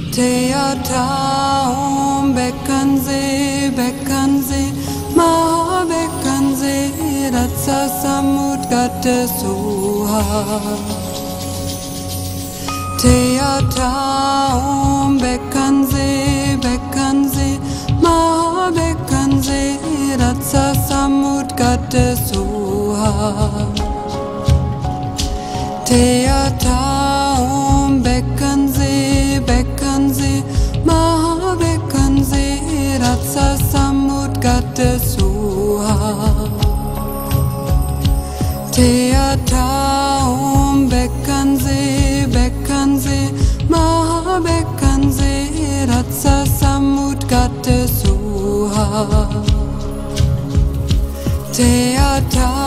Theater Beckernsee, Beckernsee, Maha Beckernsee, Ratsa Samut Gatte Suha. Theater Beckernsee, Beckernsee, Maha Beckernsee, Ratsa Samut Gatte Suha. Theater Beckernsee, Beckernsee, Maha Beckernsee, Ratsa Samut Gatte Suha. Theater Beckernsee, Beckernsee, Maha Beckernsee, Ratsa Samut Gatte Suha. Theater